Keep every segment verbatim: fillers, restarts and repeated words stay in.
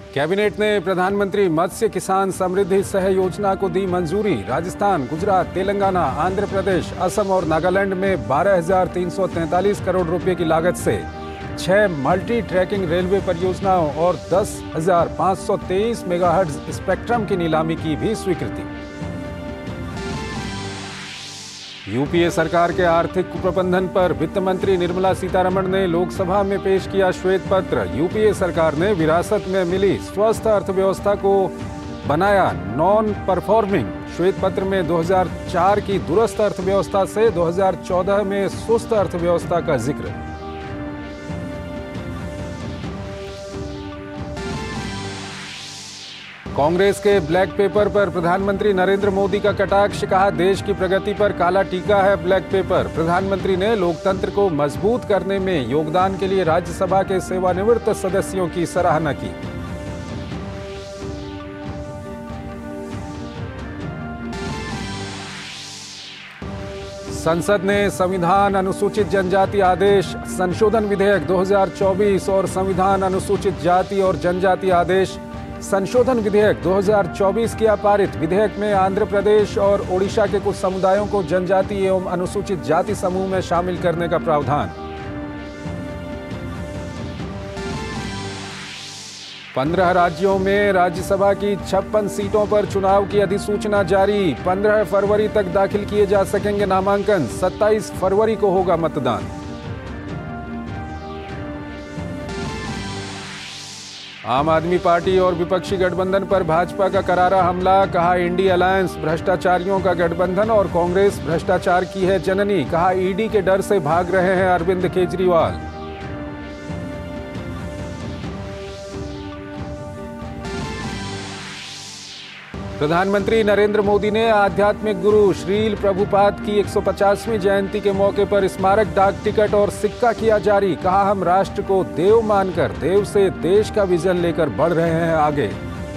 Cabinet ने प्रधानमंत्री मत्स्य किसान समृद्धि सह योजना को दी मंजूरी। राजस्थान, गुजरात, तेलंगाना, आंध्र प्रदेश, असम और नागालैंड में बारह हजार तीन सौ तैंतालीस करोड़ रुपए की लागत से छह मल्टी ट्रैकिंग रेलवे परियोजनाओं और दस हजार पाँच सौ तेईस मेगाहर्ट्ज स्पेक्ट्रम की नीलामी की भी स्वीकृति। यूपीए सरकार के आर्थिक कुप्रबंधन पर वित्त मंत्री निर्मला सीतारमण ने लोकसभा में पेश किया श्वेत पत्र। यूपीए सरकार ने विरासत में मिली स्वस्थ अर्थव्यवस्था को बनाया नॉन परफॉर्मिंग। श्वेत पत्र में दो हज़ार चार की दुरुस्त अर्थव्यवस्था से दो हज़ार चौदह में सुस्त अर्थव्यवस्था का जिक्र। कांग्रेस के ब्लैक पेपर पर प्रधानमंत्री नरेंद्र मोदी का कटाक्ष। कहा, देश की प्रगति पर काला टीका है ब्लैक पेपर। प्रधानमंत्री ने लोकतंत्र को मजबूत करने में योगदान के लिए राज्यसभा के सेवानिवृत्त सदस्यों की सराहना की। संसद ने संविधान अनुसूचित जनजाति आदेश संशोधन विधेयक दो हज़ार चौबीस और संविधान अनुसूचित जाति और जनजाति आदेश संशोधन विधेयक दो हज़ार चौबीस किया पारित। विधेयक में आंध्र प्रदेश और ओडिशा के कुछ समुदायों को जनजाति एवं अनुसूचित जाति समूह में शामिल करने का प्रावधान। पंद्रह राज्यों में राज्यसभा की छप्पन सीटों पर चुनाव की अधिसूचना जारी। पंद्रह फरवरी तक दाखिल किए जा सकेंगे नामांकन। सत्ताईस फरवरी को होगा मतदान। आम आदमी पार्टी और विपक्षी गठबंधन पर भाजपा का करारा हमला। कहा, इंडी अलायंस भ्रष्टाचारियों का गठबंधन और कांग्रेस भ्रष्टाचार की है जननी। कहा, ईडी के डर से भाग रहे हैं अरविंद केजरीवाल। प्रधानमंत्री नरेंद्र मोदी ने आध्यात्मिक गुरु श्रील प्रभुपाद की एक सौ पचासवीं जयंती के मौके पर स्मारक डाक टिकट और सिक्का किया जारी। कहा, हम राष्ट्र को देव मानकर देव से देश का विजन लेकर बढ़ रहे हैं आगे।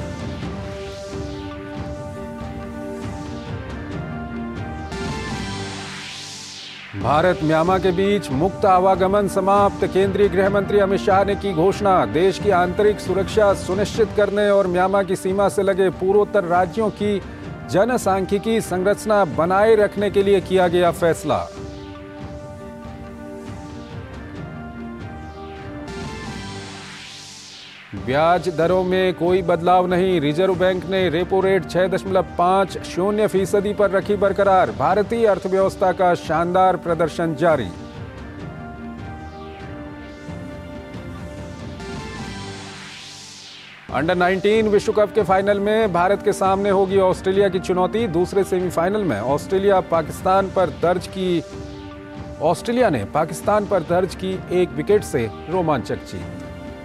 भारत म्यांमार के बीच मुक्त आवागमन समाप्त। केंद्रीय गृह मंत्री अमित शाह ने की घोषणा। देश की आंतरिक सुरक्षा सुनिश्चित करने और म्यांमार की सीमा से लगे पूर्वोत्तर राज्यों की जनसांख्यिकी संरचना बनाए रखने के लिए किया गया फैसला। ब्याज दरों में कोई बदलाव नहीं। रिजर्व बैंक ने रेपो रेट छह दशमलव पाँच शून्य फीसदी पर रखी बरकरार। भारतीय अर्थव्यवस्था का शानदार प्रदर्शन जारी। अंडर नाइनटीन विश्व कप के फाइनल में भारत के सामने होगी ऑस्ट्रेलिया की चुनौती। दूसरे सेमीफाइनल में ऑस्ट्रेलिया पाकिस्तान पर दर्ज की ऑस्ट्रेलिया ने पाकिस्तान पर दर्ज की एक विकेट से रोमांचक जीत।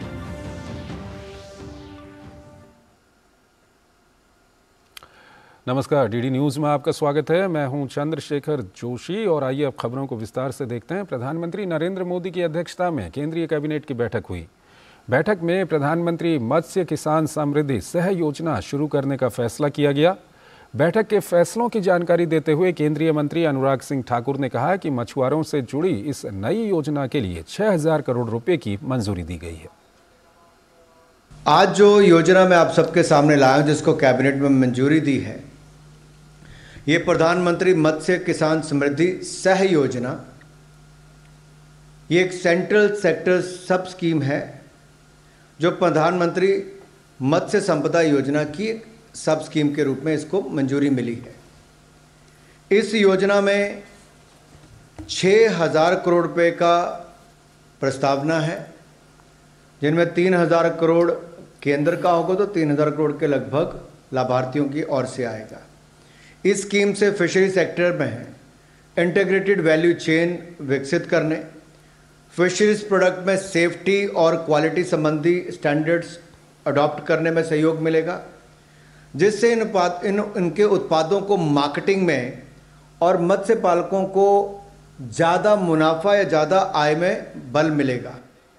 नमस्कार, डीडी न्यूज़ में आपका स्वागत है। मैं हूं चंद्रशेखर जोशी और आइए अब खबरों को विस्तार से देखते हैं। प्रधानमंत्री नरेंद्र मोदी की अध्यक्षता में केंद्रीय कैबिनेट की बैठक हुई। बैठक में प्रधानमंत्री मत्स्य किसान समृद्धि सह योजना शुरू करने का फैसला किया गया। बैठक के फैसलों की जानकारी देते हुए केंद्रीय मंत्री अनुराग सिंह ठाकुर ने कहा कि मछुआरों से जुड़ी इस नई योजना के लिए छह हजार करोड़ रुपए की मंजूरी दी गई है। आज जो योजना मैं आप सबके सामने लाया हूं, जिसको कैबिनेट में मंजूरी दी है, ये प्रधानमंत्री मत्स्य किसान समृद्धि सह योजना, ये एक सेंट्रल सेक्टर सब स्कीम है जो प्रधानमंत्री मत्स्य संपदा योजना की सब स्कीम के रूप में इसको मंजूरी मिली है। इस योजना में छः हजार करोड़ रुपए का प्रस्तावना है, जिनमें तीन हजार करोड़ केंद्र का होगा तो तीन हजार करोड़ के लगभग लाभार्थियों की ओर से आएगा। इस स्कीम से फिशरी सेक्टर में इंटीग्रेटेड वैल्यू चेन विकसित करने, फिशरीज प्रोडक्ट में सेफ्टी और क्वालिटी संबंधी स्टैंडर्ड्स अडॉप्ट करने में सहयोग मिलेगा, जिससे इन इन इनके उत्पादों को मार्केटिंग में और मत्स्य पालकों को ज़्यादा मुनाफा या ज़्यादा आय में बल मिलेगा।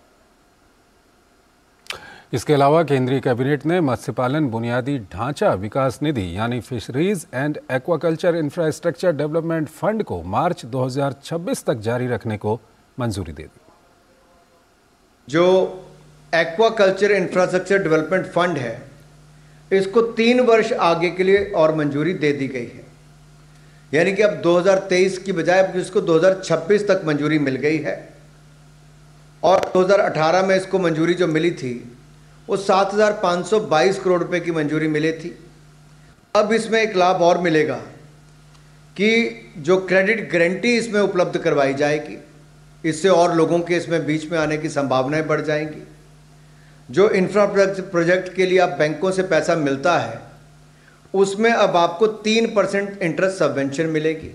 इसके अलावा केंद्रीय कैबिनेट ने मत्स्य पालन बुनियादी ढांचा विकास निधि यानी fisheries and aquaculture infrastructure development fund को मार्च दो हज़ार छब्बीस तक जारी रखने को मंजूरी दे दी। जो एक्वाकल्चर इंफ्रास्ट्रक्चर डेवलपमेंट फंड है, इसको तीन वर्ष आगे के लिए और मंजूरी दे दी गई है। यानी कि अब दो हज़ार तेईस की बजाय अब इसको दो हज़ार छब्बीस तक मंजूरी मिल गई है। और दो हज़ार अठारह में इसको मंजूरी जो मिली थी वो सात हज़ार पाँच सौ बाईस करोड़ रुपए की मंजूरी मिली थी। अब इसमें एक लाभ और मिलेगा कि जो क्रेडिट गारंटी इसमें उपलब्ध करवाई जाएगी, इससे और लोगों के इसमें बीच में आने की संभावनाएं बढ़ जाएंगी। जो इंफ्रा प्रोजेक्ट के लिए आप बैंकों से पैसा मिलता है उसमें अब आपको तीन परसेंट इंटरेस्ट सबवेंशन मिलेगी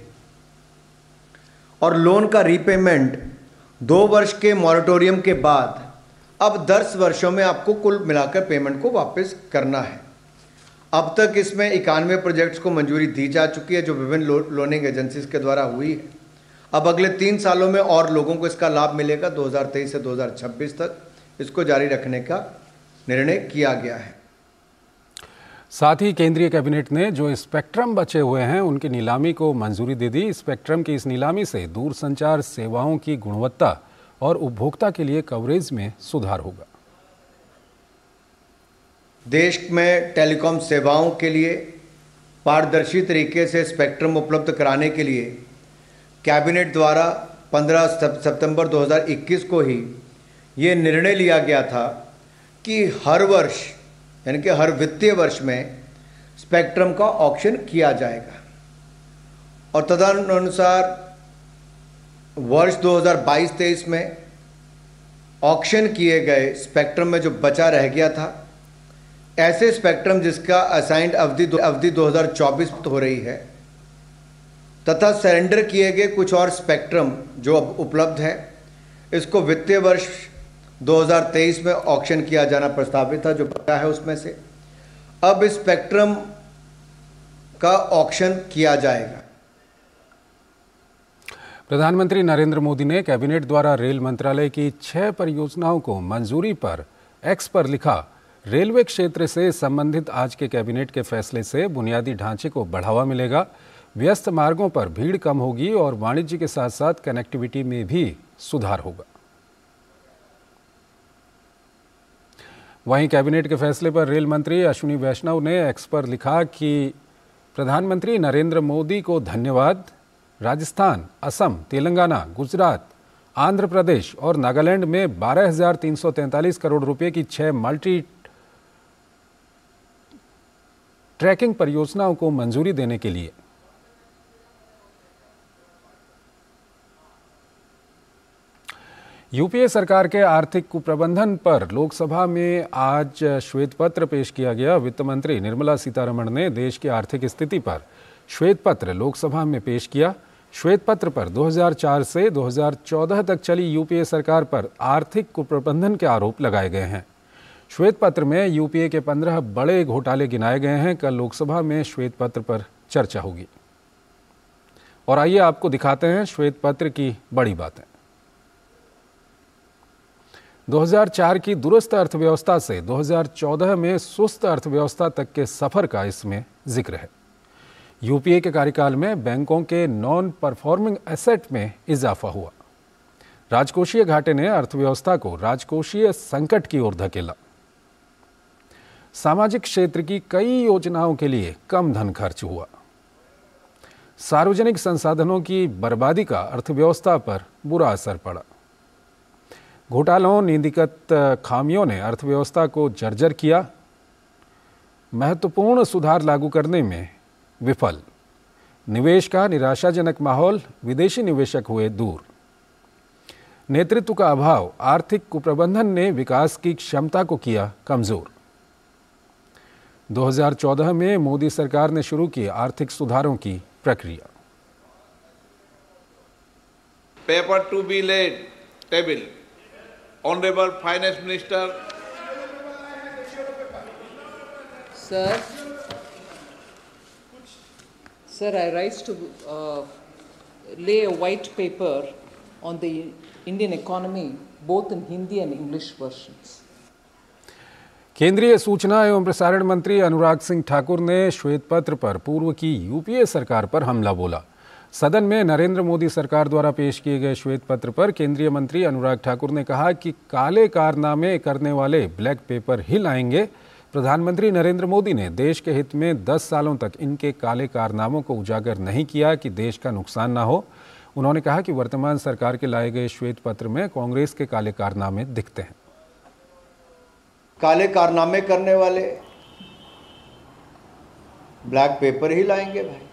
और लोन का रीपेमेंट दो वर्ष के मॉरेटोरियम के बाद अब दस वर्षों में आपको कुल मिलाकर पेमेंट को वापस करना है। अब तक इसमें इक्यानवे प्रोजेक्ट्स को मंजूरी दी जा चुकी है जो विभिन्न लो, लोनिंग एजेंसीज के द्वारा हुई है। अब अगले तीन सालों में और लोगों को इसका लाभ मिलेगा। दो हज़ार तेईस से दो हज़ार छब्बीस तक इसको जारी रखने का निर्णय किया गया है। साथ ही केंद्रीय कैबिनेट ने जो स्पेक्ट्रम बचे हुए हैं उनकी नीलामी को मंजूरी दे दी। स्पेक्ट्रम की इस नीलामी से दूरसंचार सेवाओं की गुणवत्ता और उपभोक्ता के लिए कवरेज में सुधार होगा। देश में टेलीकॉम सेवाओं के लिए पारदर्शी तरीके से स्पेक्ट्रम उपलब्ध कराने के लिए कैबिनेट द्वारा पंद्रह सितंबर दो हज़ार इक्कीस को ही ये निर्णय लिया गया था कि हर वर्ष यानी कि हर वित्तीय वर्ष में स्पेक्ट्रम का ऑक्शन किया जाएगा और तदनुसार वर्ष दो हज़ार बाईस तेईस में ऑक्शन किए गए स्पेक्ट्रम में जो बचा रह गया था, ऐसे स्पेक्ट्रम जिसका असाइंड अवधि अवधि दो हज़ार चौबीस हो रही है तथा सरेंडर किए गए कुछ और स्पेक्ट्रम जो अब उपलब्ध है, इसको वित्तीय वर्ष दो हज़ार तेईस में ऑक्शन किया जाना प्रस्तावित था। जो बचा है उसमें से अब इस स्पेक्ट्रम का ऑक्शन किया जाएगा। प्रधानमंत्री नरेंद्र मोदी ने कैबिनेट द्वारा रेल मंत्रालय की छह परियोजनाओं को मंजूरी पर एक्स पर लिखा, रेलवे क्षेत्र से संबंधित आज के कैबिनेट के फैसले से बुनियादी ढांचे को बढ़ावा मिलेगा, व्यस्त मार्गों पर भीड़ कम होगी और वाणिज्य के साथ साथ कनेक्टिविटी में भी सुधार होगा। वहीं कैबिनेट के फैसले पर रेल मंत्री अश्विनी वैष्णव ने एक्स पर लिखा कि प्रधानमंत्री नरेंद्र मोदी को धन्यवाद। राजस्थान, असम, तेलंगाना, गुजरात, आंध्र प्रदेश और नागालैंड में बारह हज़ार तीन सौ तैंतालीस करोड़ रुपए की छह मल्टी ट्रैकिंग परियोजनाओं को मंजूरी देने के लिए यूपीए सरकार के आर्थिक कुप्रबंधन पर लोकसभा में आज श्वेत पत्र पेश किया गया। वित्त मंत्री निर्मला सीतारमण ने देश की आर्थिक स्थिति पर श्वेत पत्र लोकसभा में पेश किया। श्वेत पत्र पर दो हज़ार चार से दो हज़ार चौदह तक चली यूपीए सरकार पर आर्थिक कुप्रबंधन के आरोप लगाए गए हैं। श्वेत पत्र में यूपीए के पंद्रह बड़े घोटाले गिनाए गए हैं। कल लोकसभा में श्वेत पत्र पर चर्चा होगी और आइए आपको दिखाते हैं श्वेत पत्र की बड़ी बातें। दो हज़ार चार की दुरुस्त अर्थव्यवस्था से दो हज़ार चौदह में सुस्त अर्थव्यवस्था तक के सफर का इसमें जिक्र है। यूपीए के कार्यकाल में बैंकों के नॉन परफॉर्मिंग एसेट में इजाफा हुआ। राजकोषीय घाटे ने अर्थव्यवस्था को राजकोषीय संकट की ओर धकेला। सामाजिक क्षेत्र की कई योजनाओं के लिए कम धन खर्च हुआ। सार्वजनिक संसाधनों की बर्बादी का अर्थव्यवस्था पर बुरा असर पड़ा। घोटालों, नीतिगत खामियों ने अर्थव्यवस्था को जर्जर किया। महत्वपूर्ण सुधार लागू करने में विफल। निवेश का निराशाजनक माहौल, विदेशी निवेशक हुए दूर। नेतृत्व का अभाव, आर्थिक कुप्रबंधन ने विकास की क्षमता को किया कमजोर। दो हज़ार चौदह में मोदी सरकार ने शुरू की आर्थिक सुधारों की प्रक्रिया। Paper to be laid table. Honorable Finance Minister. Sir, Sir, I rise to uh, lay a white paper on the Indian economy, both in Hindi and English versions. केंद्रीय सूचना एवं प्रसारण मंत्री अनुराग सिंह ठाकुर ने श्वेत पत्र पर पूर्व की यूपीए सरकार पर हमला बोला। सदन में नरेंद्र मोदी सरकार द्वारा पेश किए गए श्वेत पत्र पर केंद्रीय मंत्री अनुराग ठाकुर ने कहा कि काले कारनामे करने वाले ब्लैक पेपर ही लाएंगे। प्रधानमंत्री नरेंद्र मोदी ने देश के हित में दस सालों तक इनके काले कारनामों को उजागर नहीं किया कि देश का नुकसान ना हो। उन्होंने कहा कि वर्तमान सरकार के लाए गए श्वेत पत्र में कांग्रेस के काले कारनामे दिखते हैं। काले कारनामे करने वाले ब्लैक पेपर ही लाएंगे भाई।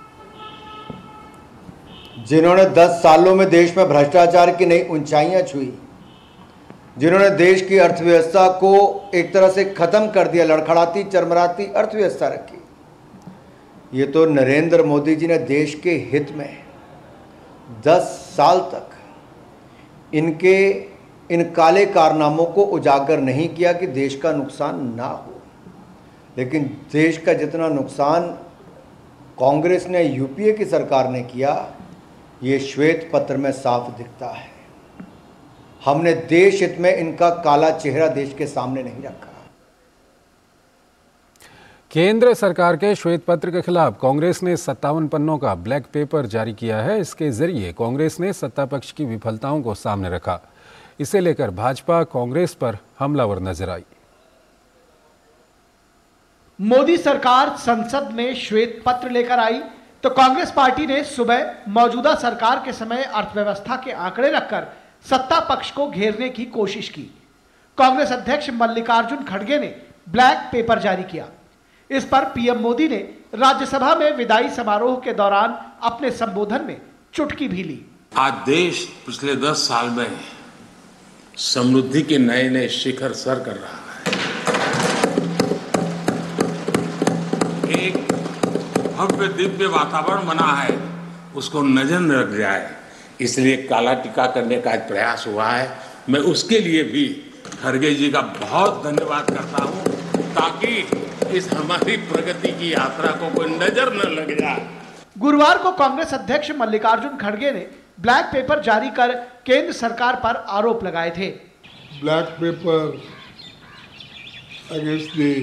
जिन्होंने दस सालों में देश में भ्रष्टाचार की नई ऊंचाइयां छुई, जिन्होंने देश की अर्थव्यवस्था को एक तरह से खत्म कर दिया, लड़खड़ाती चरमराती अर्थव्यवस्था रखी, ये तो नरेंद्र मोदी जी ने देश के हित में दस साल तक इनके इन काले कारनामों को उजागर नहीं किया कि देश का नुकसान ना हो। लेकिन देश का जितना नुकसान कांग्रेस ने, यूपीए की सरकार ने किया, ये श्वेत पत्र में साफ दिखता है। हमने देश हित में इनका काला चेहरा देश के सामने नहीं रखा। केंद्र सरकार के श्वेत पत्र के खिलाफ कांग्रेस ने सत्तावन पन्नों का ब्लैक पेपर जारी किया है। इसके जरिए कांग्रेस ने सत्ता पक्ष की विफलताओं को सामने रखा। इसे लेकर भाजपा कांग्रेस पर हमलावर नजर आई। मोदी सरकार संसद में श्वेत पत्र लेकर आई तो कांग्रेस पार्टी ने सुबह मौजूदा सरकार के समय अर्थव्यवस्था के आंकड़े रखकर सत्ता पक्ष को घेरने की कोशिश की। कांग्रेस अध्यक्ष मल्लिकार्जुन खड़गे ने ब्लैक पेपर जारी किया। इस पर पीएम मोदी ने राज्यसभा में विदाई समारोह के दौरान अपने संबोधन में चुटकी भी ली। आज देश पिछले दस साल में समृद्धि के नए नए शिखर सर कर रहा है। एक भव्य दिव्य वातावरण बना है, उसको नजर न लग जाए, इसलिए काला टीका करने का आज प्रयास हुआ है। मैं उसके लिए भी खड़गे जी का बहुत धन्यवाद करता हूं, ताकि इस हमारी प्रगति की यात्रा को कोई नजर न लग जाए। गुरुवार को कांग्रेस अध्यक्ष मल्लिकार्जुन खड़गे ने ब्लैक पेपर जारी कर केंद्र सरकार पर आरोप लगाए थे। Black paper against the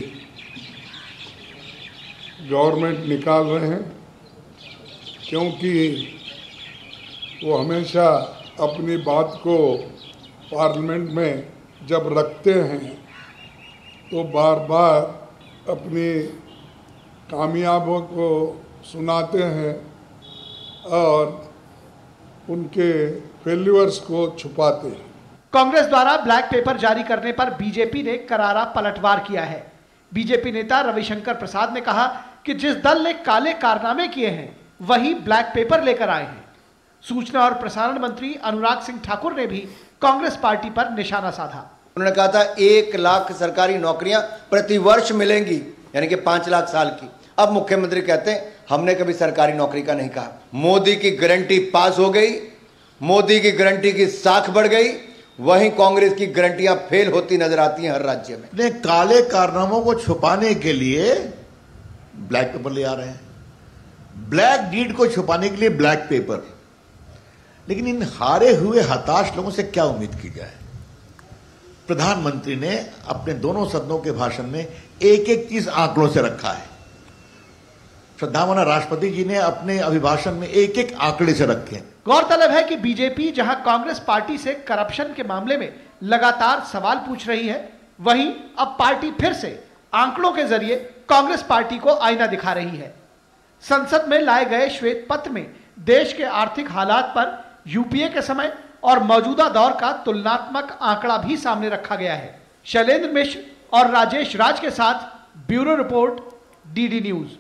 government निकाल रहे हैं, क्योंकि वो हमेशा अपनी बात को पार्लियामेंट में जब रखते हैं तो बार बार अपनी कामयाबियों को सुनाते हैं और उनके फेल्यूअर्स को छुपाते हैं। कांग्रेस द्वारा ब्लैक पेपर जारी करने पर बीजेपी ने करारा पलटवार किया है। बीजेपी नेता रविशंकर प्रसाद ने कहा कि जिस दल ने काले कारनामे किए हैं वही ब्लैक पेपर लेकर आए हैं। सूचना और प्रसारण मंत्री अनुराग सिंह ठाकुर ने भी कांग्रेस पार्टी पर निशाना साधा। उन्होंने कहा था एक लाख सरकारी नौकरियां प्रति वर्ष मिलेंगी, यानी कि पांच लाख साल की। अब मुख्यमंत्री कहते हैं हमने कभी सरकारी नौकरी का नहीं कहा। मोदी की गारंटी पास हो गई, मोदी की गारंटी की साख बढ़ गई, वहीं कांग्रेस की गारंटियां फेल होती नजर आती हैं हर राज्य में। ने काले कारनामों को छुपाने के लिए ब्लैक पेपर ले आ रहे हैं, ब्लैक डीड को छुपाने के लिए ब्लैक पेपर। लेकिन इन हारे हुए हताश लोगों से क्या उम्मीद की जाए। प्रधानमंत्री ने अपने दोनों सदनों के भाषण में एक एक चीज आंकड़ों से रखा है। श्रद्धामना राष्ट्रपति जी ने अपने अभिभाषण में एक एक आंकड़े से रखे हैं। गौरतलब है कि बीजेपी जहां कांग्रेस पार्टी से करप्शन के मामले में लगातार सवाल पूछ रही है, वहीं अब पार्टी फिर से आंकड़ों के जरिए कांग्रेस पार्टी को आईना दिखा रही है। संसद में लाए गए श्वेत पत्र में देश के आर्थिक हालात पर यूपीए के समय और मौजूदा दौर का तुलनात्मक आंकड़ा भी सामने रखा गया है। शैलेंद्र मिश्र और राजेश राज के साथ bureau report, DD news.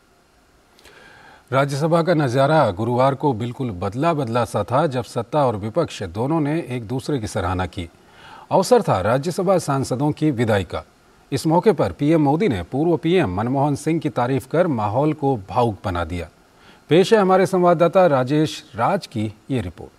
Rajya Sabha का नज़ारा गुरुवार को बिल्कुल बदला बदला सा था, जब सत्ता और विपक्ष दोनों ने एक दूसरे की सराहना की। अवसर था राज्यसभा सांसदों की विदाई का। इस मौके पर पीएम मोदी ने पूर्व पीएम मनमोहन सिंह की तारीफ कर माहौल को भावुक बना दिया। पेश है हमारे संवाददाता राजेश राज की ये रिपोर्ट।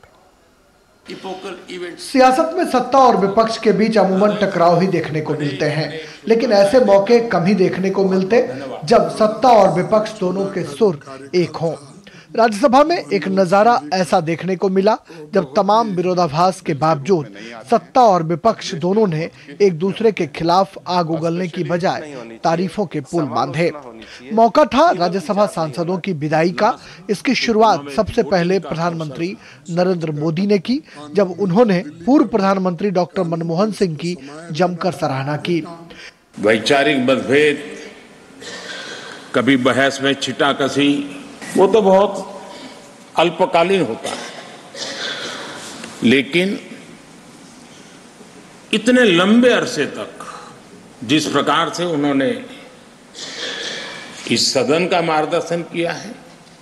सियासत में सत्ता और विपक्ष के बीच अमूमन टकराव ही देखने को मिलते हैं, लेकिन ऐसे मौके कम ही देखने को मिलते जब सत्ता और विपक्ष दोनों के सुर एक हों। राज्यसभा में एक नजारा ऐसा देखने को मिला जब तमाम विरोधाभास के बावजूद सत्ता और विपक्ष दोनों ने एक दूसरे के खिलाफ आग उगलने की बजाय तारीफों के पुल बांधे। मौका था राज्यसभा सांसदों की विदाई का। इसकी शुरुआत सबसे पहले प्रधानमंत्री नरेंद्र मोदी ने की, जब उन्होंने पूर्व प्रधानमंत्री डॉक्टर मनमोहन सिंह की जमकर सराहना की। वैचारिक मतभेद, कभी बहस में छिटाकशी, वो तो बहुत अल्पकालीन होता है, लेकिन इतने लंबे अरसे तक जिस प्रकार से उन्होंने इस सदन का मार्गदर्शन किया है,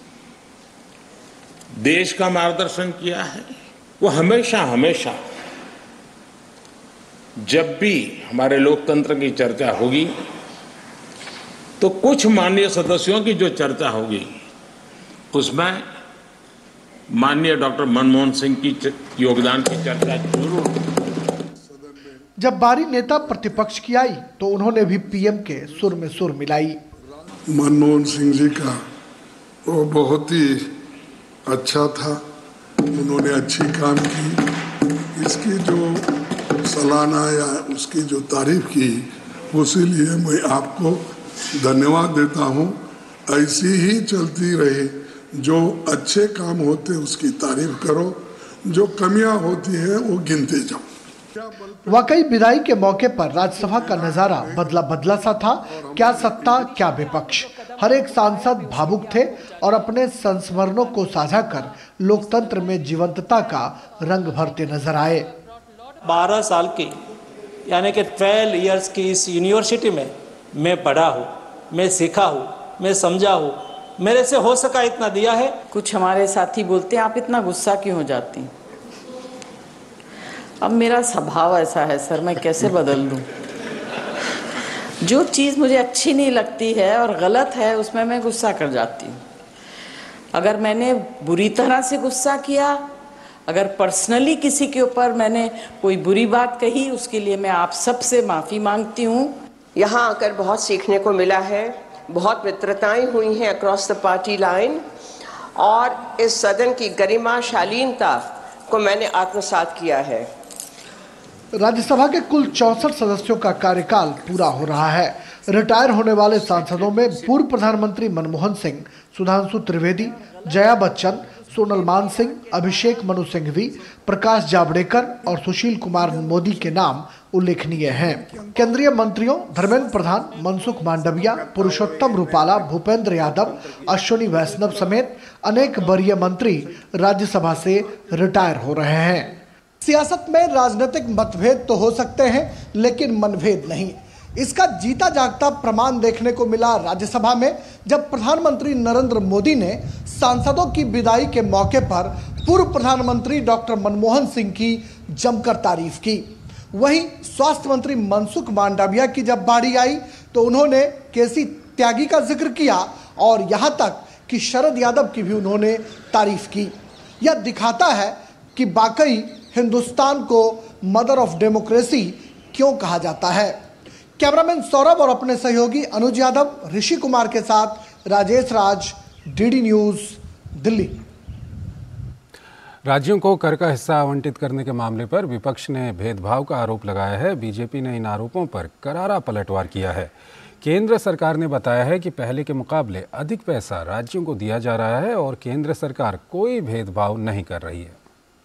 देश का मार्गदर्शन किया है, वो हमेशा हमेशा जब भी हमारे लोकतंत्र की चर्चा होगी तो कुछ माननीय सदस्यों की जो चर्चा होगी उसमें माननीय डॉक्टर मनमोहन सिंह की योगदान की चर्चा जरूर। जब बारी नेता प्रतिपक्ष की आई तो उन्होंने भी पीएम के सुर में सुर मिलाई। मनमोहन सिंह जी का वो बहुत ही अच्छा था, उन्होंने अच्छी काम की। इसकी जो सालाना या उसकी जो तारीफ की, उसीलिए मैं आपको धन्यवाद देता हूँ। ऐसी ही चलती रहे, जो अच्छे काम होते उसकी तारीफ करो, जो कमियां होती हैं वो गिनते जाओ। वाकई विदाई के मौके पर राज्यसभा का नजारा बदला बदला सा था। क्या सत्ता क्या विपक्ष, हर एक सांसद भावुक थे और अपने संस्मरणों को साझा कर लोकतंत्र में जीवंतता का रंग भरते नजर आए। बारह साल की यानी कि ट्वेल्व इयर्स की इस यूनिवर्सिटी में मैं पढ़ा हूँ, मैं सीखा हूँ, मैं समझा हूँ, मेरे से हो सका इतना दिया है। कुछ हमारे साथी बोलते हैं आप इतना गुस्सा क्यों हो जाती? अब मेरा स्वभाव ऐसा है सर, मैं कैसे बदल दूं? जो चीज़ मुझे अच्छी नहीं लगती है और गलत है उसमें मैं गुस्सा कर जाती हूँ। अगर मैंने बुरी तरह से गुस्सा किया, अगर पर्सनली किसी के ऊपर मैंने कोई बुरी बात कही, उसके लिए मैं आप सबसे माफ़ी मांगती हूँ। यहाँ आकर बहुत सीखने को मिला है, बहुत मित्रताएं हुई हैं अक्रॉस द पार्टी लाइन, और इस सदन की गरिमा शालीनता को मैंने आत्मसात किया है। राज्यसभा के कुल चौसठ सदस्यों का कार्यकाल पूरा हो रहा है। रिटायर होने वाले सांसदों में पूर्व प्रधानमंत्री मनमोहन सिंह, सुधांशु त्रिवेदी, जया बच्चन, सोनल मानसिंह, अभिषेक मनु सिंघवी, प्रकाश जावड़ेकर और सुशील कुमार मोदी के नाम उल्लेखनीय हैं। केंद्रीय मंत्रियों धर्मेंद्र प्रधान, मनसुख मांडविया, पुरुषोत्तम रूपाला, भूपेंद्र यादव, अश्विनी वैष्णव समेत अनेक वरीय मंत्री राज्यसभा से रिटायर हो रहे हैं। सियासत में राजनीतिक मतभेद तो हो सकते हैं, लेकिन मनभेद नहीं। इसका जीता जागता प्रमाण देखने को मिला राज्यसभा में, जब प्रधानमंत्री नरेंद्र मोदी ने सांसदों की विदाई के मौके पर पूर्व प्रधानमंत्री डॉक्टर मनमोहन सिंह की जमकर तारीफ की। वहीं स्वास्थ्य मंत्री मनसुख मांडविया की जब बारी आई तो उन्होंने केसी त्यागी का जिक्र किया और यहाँ तक कि शरद यादव की भी उन्होंने तारीफ की। यह दिखाता है कि वाकई हिंदुस्तान को मदर ऑफ डेमोक्रेसी क्यों कहा जाता है। कैमरामैन सौरभ और अपने सहयोगी अनुज यादव, ऋषि कुमार के साथ राजेश राज, डीडी न्यूज, दिल्ली। राज्यों को कर का हिस्सा आवंटित करने के मामले पर विपक्ष ने भेदभाव का आरोप लगाया है। बीजेपी ने इन आरोपों पर करारा पलटवार किया है। केंद्र सरकार ने बताया है कि पहले के मुकाबले अधिक पैसा राज्यों को दिया जा रहा है और केंद्र सरकार कोई भेदभाव नहीं कर रही है।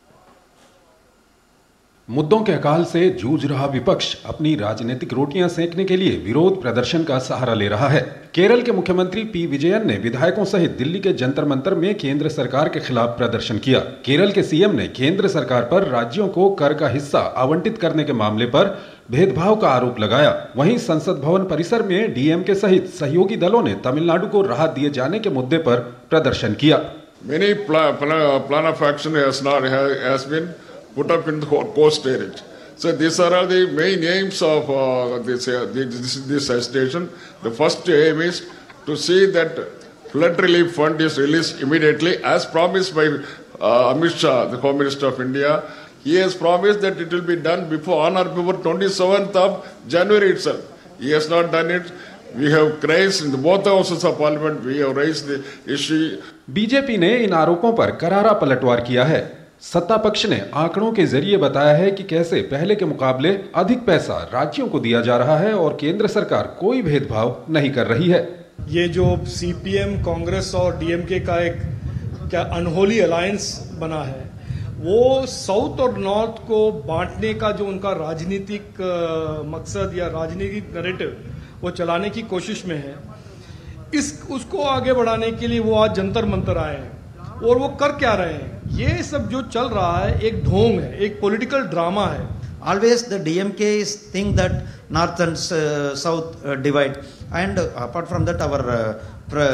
मुद्दों के अकाल से जूझ रहा विपक्ष अपनी राजनीतिक रोटियां सेकने के लिए विरोध प्रदर्शन का सहारा ले रहा है। केरल के मुख्यमंत्री पी विजयन ने विधायकों सहित दिल्ली के जंतर मंतर में केंद्र सरकार के खिलाफ प्रदर्शन किया। केरल के सीएम ने केंद्र सरकार पर राज्यों को कर का हिस्सा आवंटित करने के मामले पर भेदभाव का आरोप लगाया। वहीं संसद भवन परिसर में डीएमके सहित सहयोगी दलों ने तमिलनाडु को राहत दिए जाने के मुद्दे पर प्रदर्शन किया। Many plan, plan, plan of action has not has been put up in the co-stage. So these are all the main aims of uh, this, uh, this this agitation. The first aim is to see that flood relief fund is released immediately, as promised by uh, Amit Shah, the Home Minister of India. He has promised that it will be done before on or before twenty-seventh of January itself. He has not done it. We have raised in the both houses of parliament. We have raised the issue. BJP ने इन आरोपों पर करारा पलटवार किया है। सत्ता पक्ष ने आंकड़ों के जरिए बताया है कि कैसे पहले के मुकाबले अधिक पैसा राज्यों को दिया जा रहा है और केंद्र सरकार कोई भेदभाव नहीं कर रही है। ये जो सीपीएम, कांग्रेस और डीएमके का एक क्या अनहोली अलायंस बना है, वो साउथ और नॉर्थ को बांटने का जो उनका राजनीतिक मकसद या राजनीतिक नैरेटिव वो चलाने की कोशिश में है, इस उसको आगे बढ़ाने के लिए वो आज जंतर मंतर आए हैं। और वो कर क्या रहे हैं? ये सब जो चल रहा है एक ढोंग है, एक पॉलिटिकल ड्रामा है। Always the D M K is think that north and uh, south uh, divide, and uh, apart from that our uh, pra,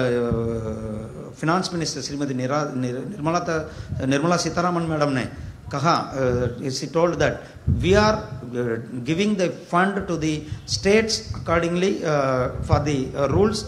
uh, finance minister Srimati Nirmala Nirmala Sitharaman madam ने कहा, uh, she told that we are uh, giving the fund to the states accordingly uh, for the uh, rules.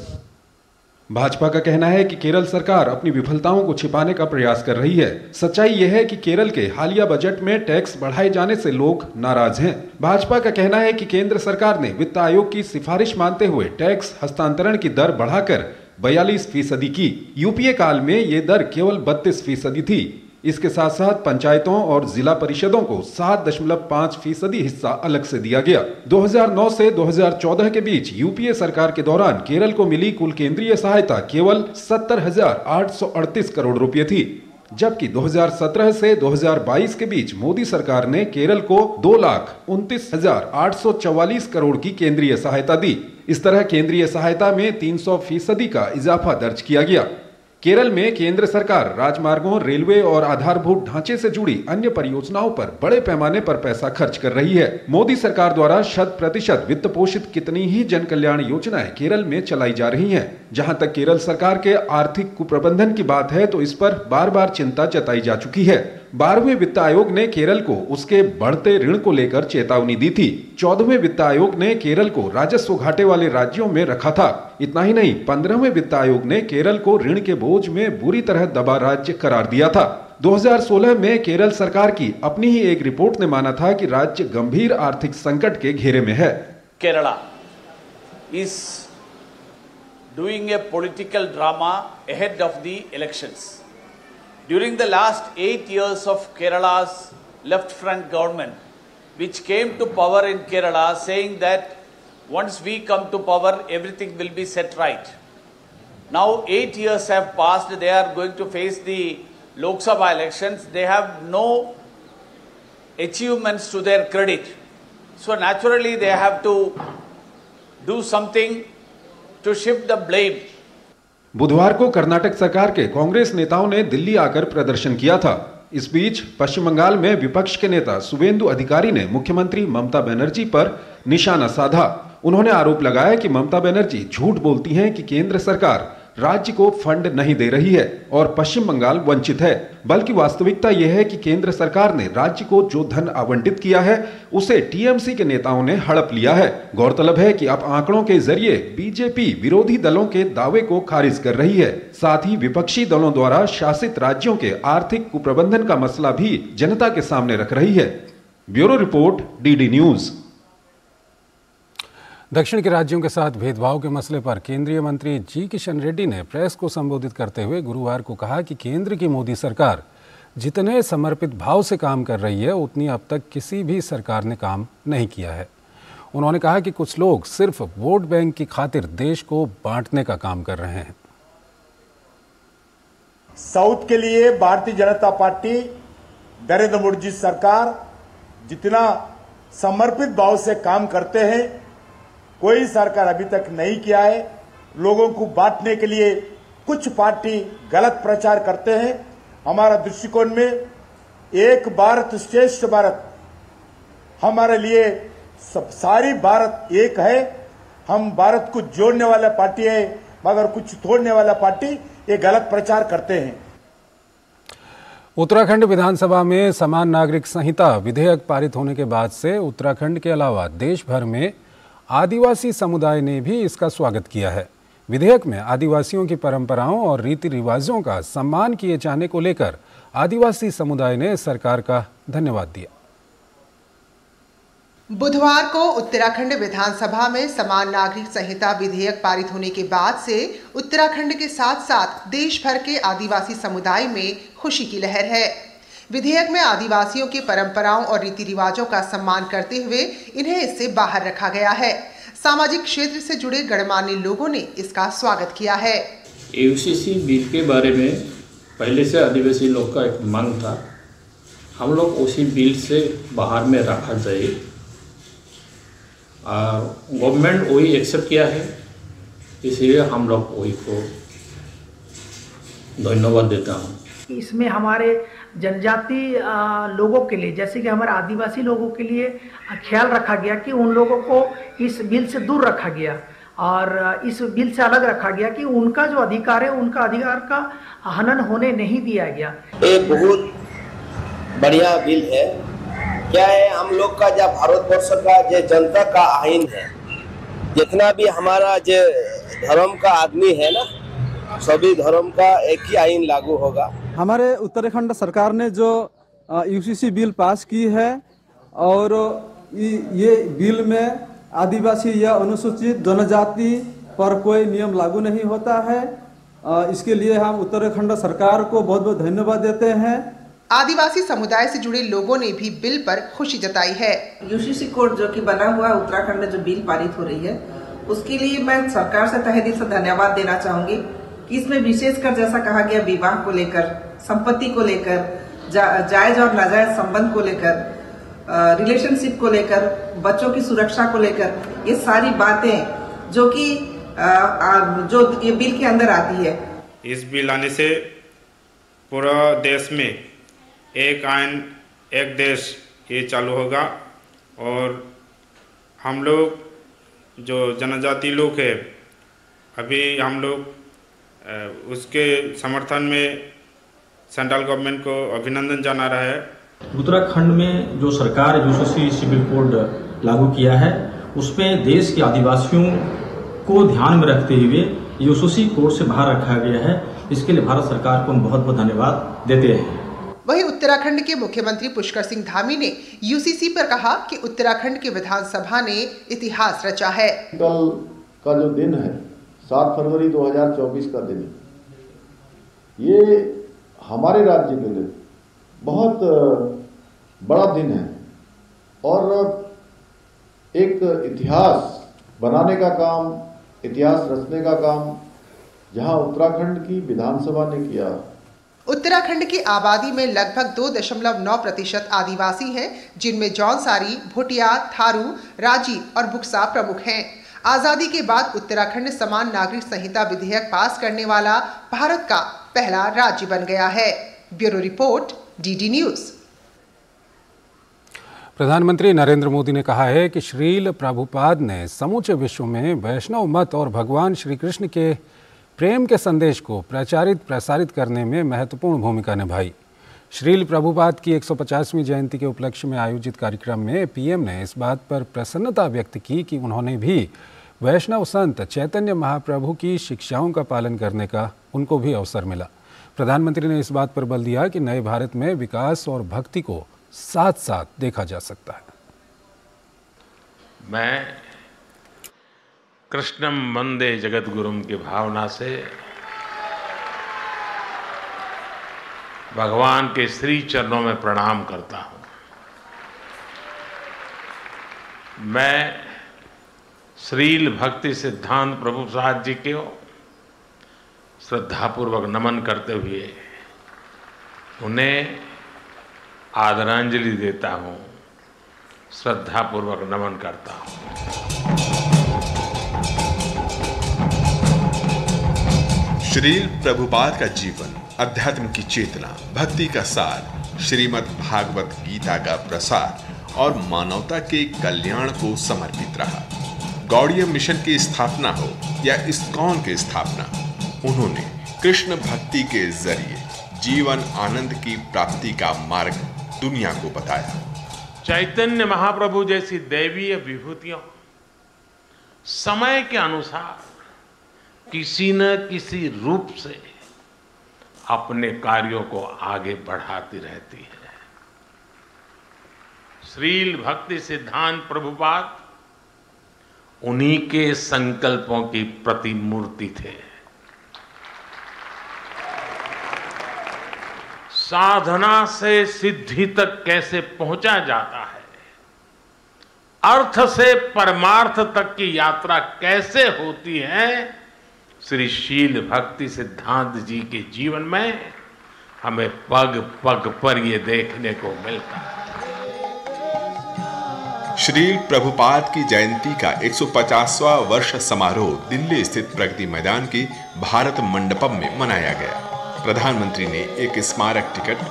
Bhajpa का कहना है कि केरल सरकार अपनी विफलताओं को छिपाने का प्रयास कर रही है। सच्चाई यह है कि केरल के हालिया बजट में टैक्स बढ़ाए जाने से लोग नाराज हैं। भाजपा का कहना है कि केंद्र सरकार ने वित्त आयोग की सिफारिश मानते हुए टैक्स हस्तांतरण की दर बढ़ाकर बयालीस फीसदी की। यूपीए काल में ये दर केवल बत्तीस फीसदी थी। इसके साथ साथ पंचायतों और जिला परिषदों को सात दशमलव पाँच फीसदी हिस्सा अलग से दिया गया। दो हज़ार नौ से दो हज़ार चौदह के बीच यूपीए सरकार के दौरान केरल को मिली कुल केंद्रीय सहायता केवल सत्तर हजार आठ सौ अड़तीस करोड़ रुपए थी, जबकि दो हज़ार सत्रह से दो हज़ार बाईस के बीच मोदी सरकार ने केरल को दो लाख उनतीस हजार आठ सौ चौवालीस करोड़ की केंद्रीय सहायता दी। इस तरह केंद्रीय सहायता में तीन सौ फीसदी का इजाफा दर्ज किया गया। केरल में केंद्र सरकार राजमार्गों, रेलवे और आधारभूत ढांचे से जुड़ी अन्य परियोजनाओं पर बड़े पैमाने पर पैसा खर्च कर रही है। मोदी सरकार द्वारा शत प्रतिशत वित्त पोषित कितनी ही जन कल्याण योजनाएं केरल में चलाई जा रही हैं। जहां तक केरल सरकार के आर्थिक कुप्रबंधन की बात है तो इस पर बार बार चिंता जताई जा चुकी है। बारहवें वित्त आयोग ने केरल को उसके बढ़ते ऋण को लेकर चेतावनी दी थी। चौदहवें वित्त आयोग ने केरल को राजस्व घाटे वाले राज्यों में रखा था। इतना ही नहीं, पंद्रहवें वित्त आयोग ने केरल को ऋण के बोझ में बुरी तरह दबा राज्य करार दिया था। दो हज़ार सोलह में केरल सरकार की अपनी ही एक रिपोर्ट ने माना था कि राज्य गंभीर आर्थिक संकट के घेरे में है। Kerala is doing a political drama ahead of the elections. During the last eight years of Kerala's left front government, which came to power in Kerala saying that once we come to power, everything will be set right. Now eight years have passed, they are going to face the Lok Sabha elections. They have no achievements to their credit. So naturally they have to do something to shift the blame. बुधवार को कर्नाटक सरकार के कांग्रेस नेताओं ने दिल्ली आकर प्रदर्शन किया था। इस बीच पश्चिम बंगाल में विपक्ष के नेता शुवेंदु अधिकारी ने मुख्यमंत्री ममता बनर्जी पर निशाना साधा। उन्होंने आरोप लगाया कि ममता बनर्जी झूठ बोलती हैं कि केंद्र सरकार राज्य को फंड नहीं दे रही है और पश्चिम बंगाल वंचित है, बल्कि वास्तविकता यह है कि केंद्र सरकार ने राज्य को जो धन आवंटित किया है उसे टीएमसी के नेताओं ने हड़प लिया है। गौरतलब है कि अब आंकड़ों के जरिए बीजेपी विरोधी दलों के दावे को खारिज कर रही है। साथ ही विपक्षी दलों द्वारा शासित राज्यों के आर्थिक कुप्रबंधन का मसला भी जनता के सामने रख रही है। Bureau report, DD news. दक्षिण के राज्यों के साथ भेदभाव के मसले पर केंद्रीय मंत्री जी किशन रेड्डी ने प्रेस को संबोधित करते हुए गुरुवार को कहा कि केंद्र की मोदी सरकार जितने समर्पित भाव से काम कर रही है उतनी अब तक किसी भी सरकार ने काम नहीं किया है। उन्होंने कहा कि कुछ लोग सिर्फ वोट बैंक की खातिर देश को बांटने का काम कर रहे हैं। साउथ के लिए भारतीय जनता पार्टी, नरेंद्र मोदी जी सरकार जितना समर्पित भाव से काम करते हैं कोई सरकार अभी तक नहीं किया है। लोगों को बांटने के लिए कुछ पार्टी गलत प्रचार करते हैं। हमारा दृष्टिकोण में एक भारत श्रेष्ठ भारत हमारे लिए सब सारी भारत एक है। हम भारत को जोड़ने वाला पार्टी है, मगर कुछ तोड़ने वाला पार्टी ये गलत प्रचार करते हैं। उत्तराखंड विधानसभा में समान नागरिक संहिता विधेयक पारित होने के बाद से उत्तराखंड के अलावा देश भर में आदिवासी समुदाय ने भी इसका स्वागत किया है। विधेयक में आदिवासियों की परंपराओं और रीति रिवाजों का सम्मान किए जाने को लेकर आदिवासी समुदाय ने सरकार का धन्यवाद दिया। बुधवार को उत्तराखंड विधानसभा में समान नागरिक संहिता विधेयक पारित होने के बाद से उत्तराखंड के साथ साथ देश भर के आदिवासी समुदाय में खुशी की लहर है। विधेयक में आदिवासियों की परंपराओं और रीति रिवाजों का सम्मान करते हुए इन्हें इससे बाहर रखा गया है। सामाजिक क्षेत्र से जुड़े गणमान्य लोगों ने इसका स्वागत किया है। यूसीसी बिल के बारे में पहले से आदिवासी लोग का एक मांग था, हम लोग उसी बिल से बाहर में रखा जाए और गवर्नमेंट वही एक्सेप्ट किया है, इसलिए हम लोग वही को धन्यवाद देता हूँ। इसमें हमारे जनजाति लोगों के लिए, जैसे कि हमारे आदिवासी लोगों के लिए ख्याल रखा गया कि उन लोगों को इस बिल से दूर रखा गया और इस बिल से अलग रखा गया कि उनका जो अधिकार है उनका अधिकार का हनन होने नहीं दिया गया। एक बहुत बढ़िया बिल है। क्या है, हम लोग का जब भारतवर्ष का जो जनता का आईन है, जितना भी हमारा जो धर्म का आदमी है ना, सभी धर्म का एक ही आईन लागू होगा। हमारे उत्तराखंड सरकार ने जो यूसीसी बिल पास की है और ये बिल में आदिवासी या अनुसूचित जनजाति पर कोई नियम लागू नहीं होता है। इसके लिए हम उत्तराखंड सरकार को बहुत बहुत धन्यवाद देते हैं। आदिवासी समुदाय से जुड़े लोगों ने भी बिल पर खुशी जताई है। यूसीसी कोड जो कि बना हुआ है उत्तराखंड में, जो बिल पारित हो रही है, उसके लिए मैं सरकार से तहे दिल से धन्यवाद देना चाहूंगी कि इसमें विशेषकर जैसा कहा गया विवाह को लेकर, संपत्ति को लेकर, जा, जायज और नाजायज संबंध को लेकर, रिलेशनशिप को लेकर, बच्चों की सुरक्षा को लेकर, ये सारी बातें जो कि जो ये बिल के अंदर आती है। इस बिल आने से पूरा देश में एक आयन एक देश ये चालू होगा और हम लोग जो जनजाति लोग है, अभी हम लोग उसके समर्थन में सेंट्रल गवर्नमेंट को अभिनंदन जाना रहा है। उत्तराखंड में जो सरकार यूसीसी सिविल कोड लागू किया है, उसमें देश के आदिवासियों को ध्यान में रखते हुए यूसीसी कोड से बाहर रखा गया है। इसके लिए भारत सरकार को हम बहुत बहुत धन्यवाद देते हैं। वहीं उत्तराखंड के मुख्यमंत्री पुष्कर सिंह धामी ने यूसीसी पर कहा कि उत्तराखंड की विधानसभा ने इतिहास रचा है। कल का जो दिन है, सात फरवरी दो हज़ार चौबीस का दिन, ये हमारे राज्य के लिए बहुत बड़ा दिन है और एक इतिहास बनाने का काम, इतिहास रचने का काम जहां उत्तराखंड की विधानसभा ने किया। उत्तराखंड की आबादी में लगभग दो दशमलव नौ प्रतिशत आदिवासी हैं, जिनमें जौनसारी, भोटिया, थारू, राजी और बुक्सा प्रमुख हैं। आजादी के बाद उत्तराखंड समान नागरिक संहिता विधेयक पास करने वाला भारत का पहला राज्य बन गया है। Bureau report, DD news. प्रधानमंत्री नरेंद्र मोदी ने कहा है कि श्रील प्रभुपाद ने समूचे विश्व में वैष्णव मत और भगवान श्री कृष्ण के प्रेम के संदेश को प्रचारित प्रसारित करने में महत्वपूर्ण भूमिका निभाई। श्रील प्रभुपाद की एक सौ पचासवीं जयंती के उपलक्ष्य में आयोजित कार्यक्रम में पीएम ने इस बात पर प्रसन्नता व्यक्त की कि उन्होंने भी वैष्णव संत चैतन्य महाप्रभु की शिक्षाओं का पालन करने का उनको भी अवसर मिला। प्रधानमंत्री ने इस बात पर बल दिया कि नए भारत में विकास और भक्ति को साथ साथ देखा जा सकता है। मैं कृष्णम वंदे जगद्गुरुम की भावना से भगवान के श्री चरणों में प्रणाम करता हूं। मैं श्रील भक्ति सिद्धांत प्रभुपाद जी को श्रद्धापूर्वक नमन करते हुए उन्हें आदरांजलि देता हूं, श्रद्धापूर्वक नमन करता हूं। श्रील प्रभुपाद का जीवन अध्यात्म की चेतना, भक्ति का सार, श्रीमद् भागवत गीता का प्रसार और मानवता के कल्याण को समर्पित रहा। गौड़ीय मिशन की स्थापना हो या इस्कॉन की स्थापना, उन्होंने कृष्ण भक्ति के जरिए जीवन आनंद की प्राप्ति का मार्ग दुनिया को बताया। चैतन्य महाप्रभु जैसी दैवीय विभूतियों समय के अनुसार किसी न किसी रूप से अपने कार्यों को आगे बढ़ाती रहती है। श्रील भक्ति सिद्धांत प्रभुपाद उन्हीं के संकल्पों की प्रतिमूर्ति थे। साधना से सिद्धि तक कैसे पहुंचा जाता है, अर्थ से परमार्थ तक की यात्रा कैसे होती है, श्री शील भक्ति सिद्धांत जी के जीवन में हमें पग पग पर ये देखने को मिलता है। श्री प्रभुपाद की जयंती का एक सौ पचासवां वर्ष समारोह दिल्ली स्थित प्रगति मैदान के भारत मंडपम में मनाया गया। प्रधानमंत्री ने एक स्मारक टिकट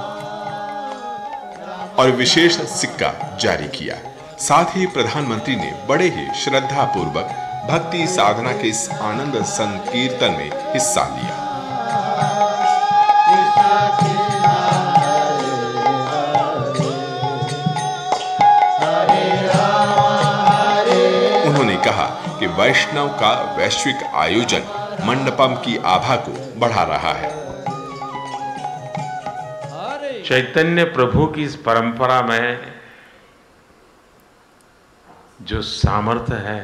और विशेष सिक्का जारी किया। साथ ही प्रधानमंत्री ने बड़े ही श्रद्धा पूर्वक भक्ति साधना के इस आनंद संकीर्तन में हिस्सा लिया। उन्होंने कहा कि वैष्णव का वैश्विक आयोजन मंडपम की आभा को बढ़ा रहा है। चैतन्य प्रभु की इस परंपरा में जो सामर्थ्य है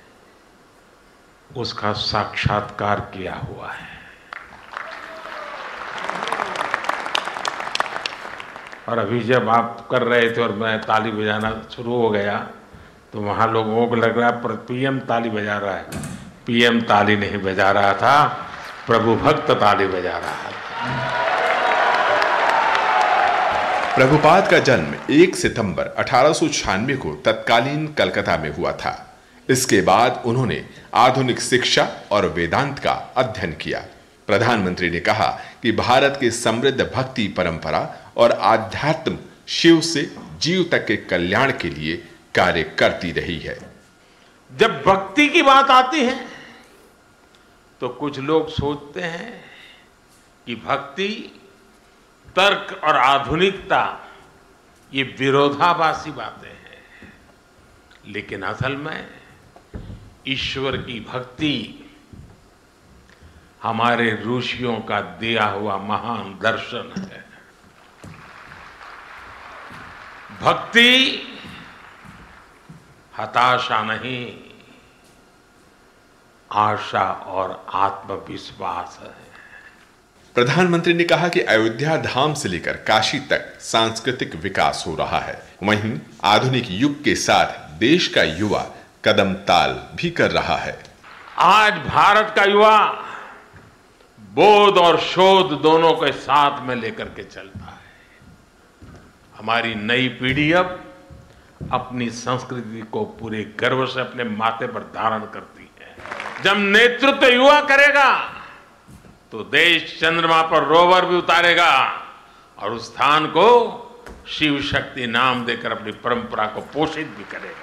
उसका साक्षात्कार किया हुआ है। और अभी जब आप कर रहे थे और मैं ताली बजाना शुरू हो गया तो वहां लोगों को लग रहा है पीएम ताली बजा रहा है। पीएम ताली नहीं बजा रहा था, प्रभु भक्त ताली बजा रहा था। प्रभुपाद का जन्म एक सितंबर अठारह सौ छियानवे को तत्कालीन कलकत्ता में हुआ था। इसके बाद उन्होंने आधुनिक शिक्षा और वेदांत का अध्ययन किया। प्रधानमंत्री ने कहा कि भारत की समृद्ध भक्ति परंपरा और आध्यात्म शिव से जीव तक के कल्याण के लिए कार्य करती रही है। जब भक्ति की बात आती है तो कुछ लोग सोचते हैं कि भक्ति, तर्क और आधुनिकता ये विरोधाभासी बातें हैं, लेकिन असल में ईश्वर की भक्ति हमारे ऋषियों का दिया हुआ महान दर्शन है। भक्ति हताशा नहीं, आशा और आत्मविश्वास है। प्रधानमंत्री ने कहा कि अयोध्या धाम से लेकर काशी तक सांस्कृतिक विकास हो रहा है। वहीं आधुनिक युग के साथ देश का युवा कदम ताल भी कर रहा है। आज भारत का युवा बोध और शोध दोनों के साथ में लेकर के चलता है। हमारी नई पीढ़ी अब अपनी संस्कृति को पूरे गर्व से अपने माथे पर धारण करती है। जब नेतृत्व युवा करेगा तो देश चंद्रमा पर रोवर भी उतारेगा और उस स्थान को शिव शक्ति नाम देकर अपनी परंपरा को पोषित भी करेगा।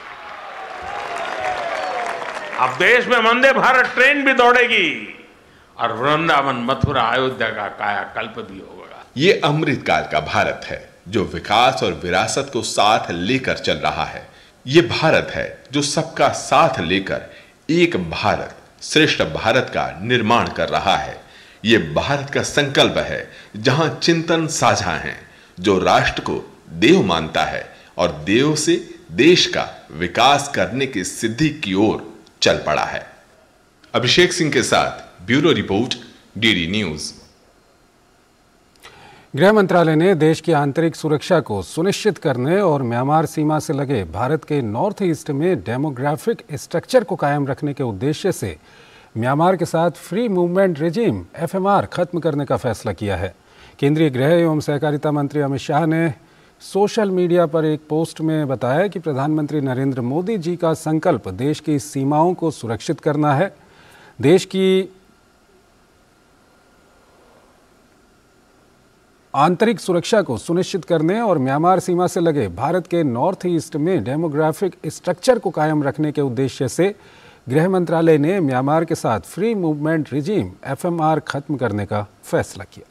अब देश में वंदे भारत ट्रेन भी दौड़ेगी और वृंदावन, मथुरा, अयोध्या का कायाकल्प भी होगा। ये अमृत काल का भारत है जो विकास और विरासत को साथ लेकर चल रहा है। ये भारत है जो सबका साथ लेकर एक भारत श्रेष्ठ भारत का निर्माण कर रहा है। ये भारत का संकल्प है जहां चिंतन साझा है, जो राष्ट्र को देव मानता है और देव से देश का विकास करने की सिद्धि की ओर चल पड़ा है। अभिषेक सिंह के साथ ब्यूरो रिपोर्ट, डीडी न्यूज। गृह मंत्रालय ने देश की आंतरिक सुरक्षा को सुनिश्चित करने और म्यांमार सीमा से लगे भारत के नॉर्थ ईस्ट में डेमोग्राफिक स्ट्रक्चर को कायम रखने के उद्देश्य से म्यांमार के साथ free movement regime F M R खत्म करने का फैसला किया है। केंद्रीय गृह एवं सहकारिता मंत्री अमित शाह ने सोशल मीडिया पर एक पोस्ट में बताया कि प्रधानमंत्री नरेंद्र मोदी जी का संकल्प देश की सीमाओं को सुरक्षित करना है। देश की आंतरिक सुरक्षा को सुनिश्चित करने और म्यांमार सीमा से लगे भारत के नॉर्थ ईस्ट में डेमोग्राफिक स्ट्रक्चर को कायम रखने के उद्देश्य से गृह मंत्रालय ने म्यांमार के साथ free movement regime F M R खत्म करने का फैसला किया।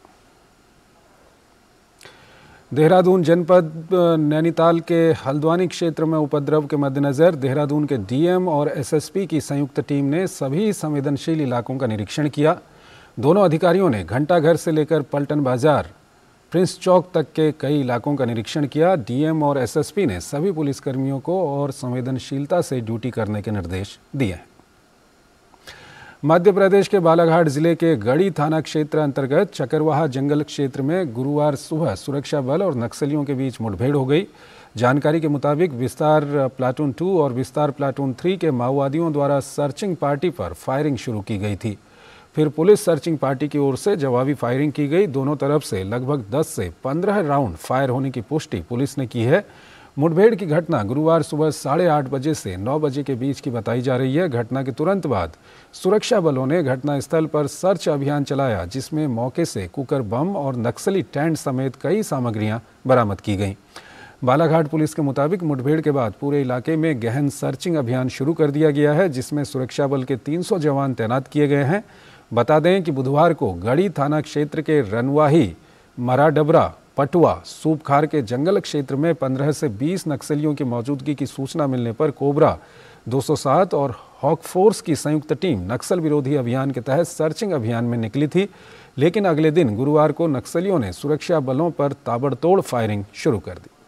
देहरादून जनपद नैनीताल के हल्द्वानी क्षेत्र में उपद्रव के मद्देनजर देहरादून के डी एम और एस एस पी की संयुक्त टीम ने सभी संवेदनशील इलाकों का निरीक्षण किया। दोनों अधिकारियों ने घंटाघर से लेकर पलटन बाजार प्रिंस चौक तक के कई इलाकों का निरीक्षण किया। डीएम और एसएसपी ने सभी पुलिसकर्मियों को और संवेदनशीलता से ड्यूटी करने के निर्देश दिए हैं। मध्य प्रदेश के बालाघाट जिले के गढ़ी थाना क्षेत्र अंतर्गत चकरवाहा जंगल क्षेत्र में गुरुवार सुबह सुरक्षा बल और नक्सलियों के बीच मुठभेड़ हो गई। जानकारी के मुताबिक विस्तार प्लाटून टू और विस्तार प्लाटून थ्री के माओवादियों द्वारा सर्चिंग पार्टी पर फायरिंग शुरू की गई थी। फिर पुलिस सर्चिंग पार्टी की ओर से जवाबी फायरिंग की गई। दोनों तरफ से लगभग दस से पंद्रह राउंड फायर होने की पुष्टि पुलिस ने की है। मुठभेड़ की घटना गुरुवार सुबह साढ़े आठ बजे से नौ बजे के बीच की बताई जा रही है। घटना के तुरंत बाद सुरक्षा बलों ने घटनास्थल पर सर्च अभियान चलाया, जिसमें मौके से कुकर बम और नक्सली टेंट समेत कई सामग्रियां बरामद की गईं। बालाघाट पुलिस के मुताबिक मुठभेड़ के बाद पूरे इलाके में गहन सर्चिंग अभियान शुरू कर दिया गया है, जिसमें सुरक्षा बल के तीन सौ जवान तैनात किए गए हैं। बता दें कि बुधवार को गढ़ी थाना क्षेत्र के रनवाही, मराडबरा, पटुआ, सूपखार के जंगल क्षेत्र में पंद्रह से बीस नक्सलियों की मौजूदगी की सूचना मिलने पर कोबरा दो सौ सात और हॉक फोर्स की संयुक्त टीम नक्सल विरोधी अभियान के तहत सर्चिंग अभियान में निकली थी। लेकिन अगले दिन गुरुवार को नक्सलियों ने सुरक्षा बलों पर ताबड़तोड़ फायरिंग शुरू कर दी।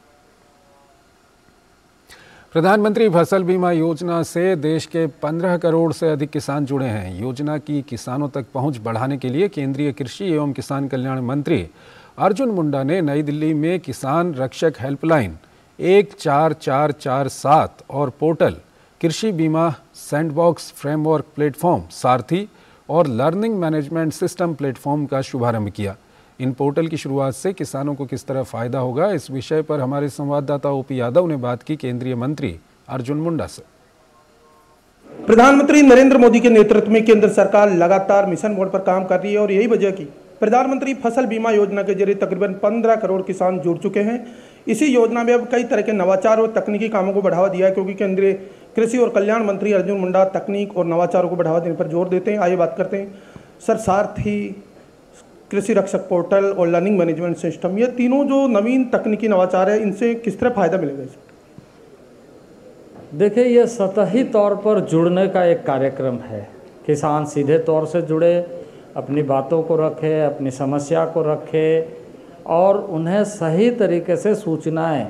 प्रधानमंत्री फसल बीमा योजना से देश के पंद्रह करोड़ से अधिक किसान जुड़े हैं। योजना की किसानों तक पहुंच बढ़ाने के लिए केंद्रीय कृषि एवं किसान कल्याण मंत्री अर्जुन मुंडा ने नई दिल्ली में किसान रक्षक हेल्पलाइन एक चार चार चार सात और पोर्टल कृषि बीमा सैंडबॉक्स फ्रेमवर्क प्लेटफॉर्म सारथी और लर्निंग मैनेजमेंट सिस्टम प्लेटफॉर्म का शुभारंभ किया। इन पोर्टल की शुरुआत से किसानों को किस तरह फायदा होगा, इस विषय पर हमारे संवाददाता ओपी यादव ने बात की केंद्रीय मंत्री अर्जुन मुंडा से। प्रधानमंत्री नरेंद्र मोदी के नेतृत्व में केंद्र सरकार लगातार मिशन मोड पर काम कर रही है और यही वजह की प्रधानमंत्री फसल बीमा योजना के जरिए तकरीबन पंद्रह करोड़ किसान जुड़ चुके हैं। इसी योजना में अब कई तरह के नवाचार और तकनीकी कामों को बढ़ावा दिया है, क्योंकि केंद्रीय कृषि और कल्याण मंत्री अर्जुन मुंडा तकनीक और नवाचारों को बढ़ावा देने पर जोर देते हैं। आइए बात करते हैं सर, सारथी, कृषि रक्षक पोर्टल और लर्निंग मैनेजमेंट सिस्टम, ये तीनों जो नवीन तकनीकी नवाचार है, इनसे किस तरह फायदा मिलेगा? देखिए, ये सतही तौर पर जुड़ने का एक कार्यक्रम है। किसान सीधे तौर से जुड़े, अपनी बातों को रखे, अपनी समस्या को रखे और उन्हें सही तरीके से सूचनाएं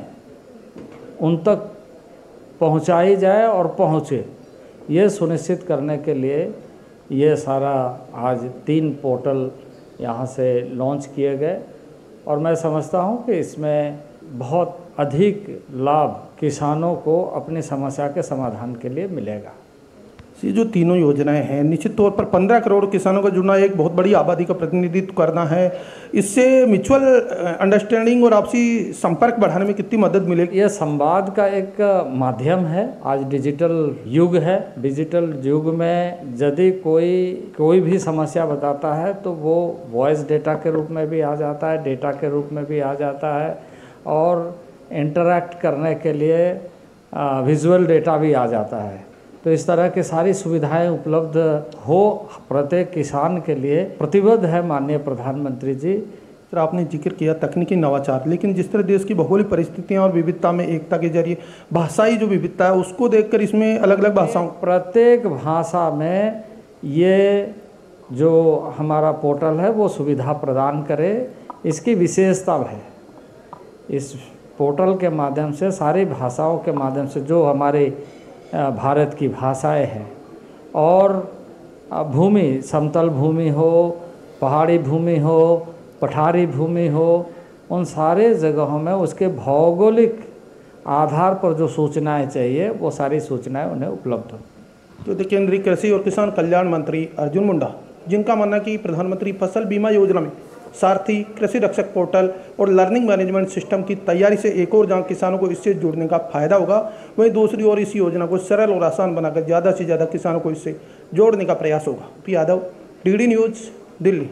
उन तक पहुंचाई जाए और पहुंचे, ये सुनिश्चित करने के लिए ये सारा आज तीन पोर्टल यहाँ से लॉन्च किए गए और मैं समझता हूँ कि इसमें बहुत अधिक लाभ किसानों को अपनी समस्या के समाधान के लिए मिलेगा। ये जो तीनों योजनाएं हैं, निश्चित तौर पर पंद्रह करोड़ किसानों का जुड़ना एक बहुत बड़ी आबादी का प्रतिनिधित्व करना है। इससे म्यूचुअल अंडरस्टैंडिंग और आपसी संपर्क बढ़ाने में कितनी मदद मिलेगी? ये संवाद का एक माध्यम है। आज डिजिटल युग है। डिजिटल युग में यदि कोई कोई भी समस्या बताता है तो वो वॉइस डेटा के रूप में भी आ जाता है, डेटा के रूप में भी आ जाता है और इंटरैक्ट करने के लिए विजुअल डेटा भी आ जाता है। तो इस तरह की सारी सुविधाएं उपलब्ध हो प्रत्येक किसान के लिए प्रतिबद्ध है माननीय प्रधानमंत्री जी। सर, आपने जिक्र किया तकनीकी नवाचार, लेकिन जिस तरह देश की भौगोलिक परिस्थितियां और विविधता में एकता के जरिए भाषाई जो विविधता है उसको देखकर इसमें अलग अलग भाषाओं प्रत्येक भाषा में ये जो हमारा पोर्टल है वो सुविधा प्रदान करे। इसकी विशेषता है, इस पोर्टल के माध्यम से सारी भाषाओं के माध्यम से जो हमारे भारत की भाषाएं हैं और भूमि, समतल भूमि हो, पहाड़ी भूमि हो, पठारी भूमि हो, उन सारे जगहों में उसके भौगोलिक आधार पर जो सूचनाएं चाहिए वो सारी सूचनाएं उन्हें उपलब्ध हो। तो केंद्रीय कृषि और किसान कल्याण मंत्री अर्जुन मुंडा, जिनका मानना है कि प्रधानमंत्री फसल बीमा योजना में सारथी, कृषि रक्षक पोर्टल और लर्निंग मैनेजमेंट सिस्टम की तैयारी से एक और जहाँ किसानों को इससे जुड़ने का फायदा होगा, वहीं दूसरी ओर इस योजना को सरल और आसान बनाकर ज़्यादा से ज़्यादा किसानों को इससे जोड़ने का प्रयास होगा। P Yadav, DD news, Delhi.